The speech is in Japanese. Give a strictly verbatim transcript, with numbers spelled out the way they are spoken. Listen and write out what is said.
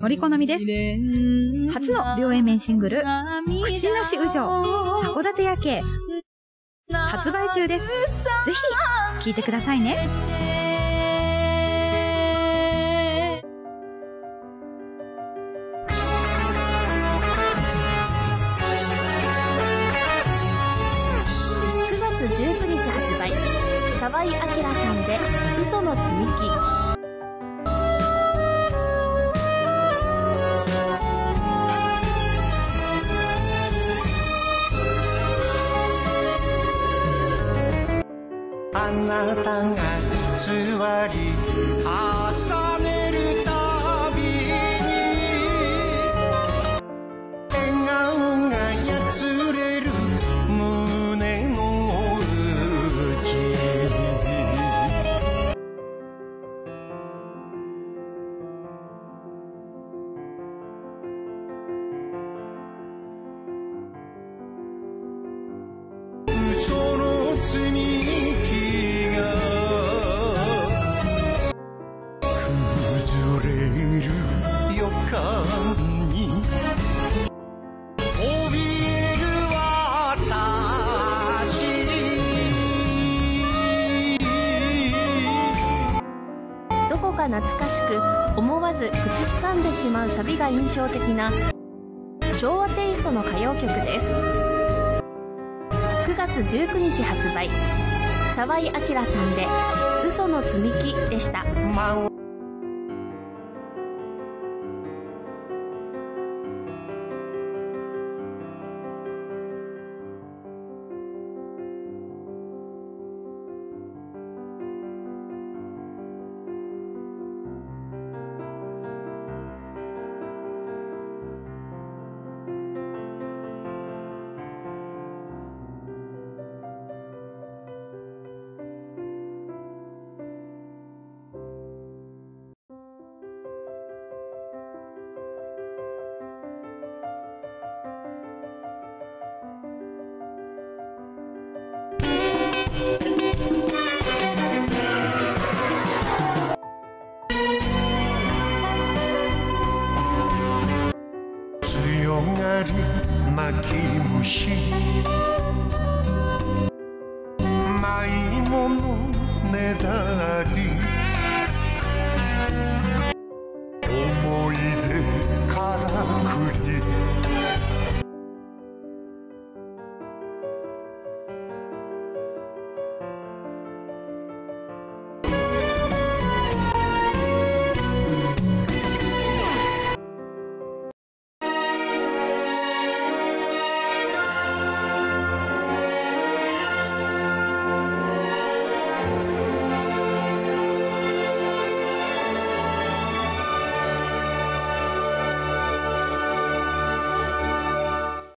森好美です。初の両 A 面シングル、口なし雨情、函館夜景、発売中です。ぜひ、聴いてくださいね。 くがつじゅうくにち発売、沢井明さんで嘘の積み木。 あなたが座り重ねるたびに笑顔がやつれる胸の内嘘の積み予感に怯える私。 どこか懐かしく思わず口ずさんでしまうサビが印象的な昭和テイストの歌謡曲です。くがつじゅうくにち発売、沢井明さんで嘘の積み木でした。 強がり泣き虫